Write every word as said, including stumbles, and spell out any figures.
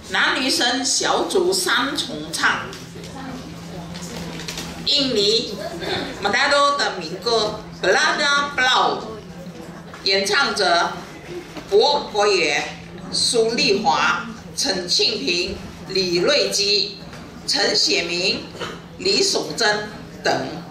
男女生小组三重唱。印尼 Manado 的民歌《Belada Blau》，演唱者柏国元、苏丽华、陈庆平、李瑞基、陈显明、李守贞等。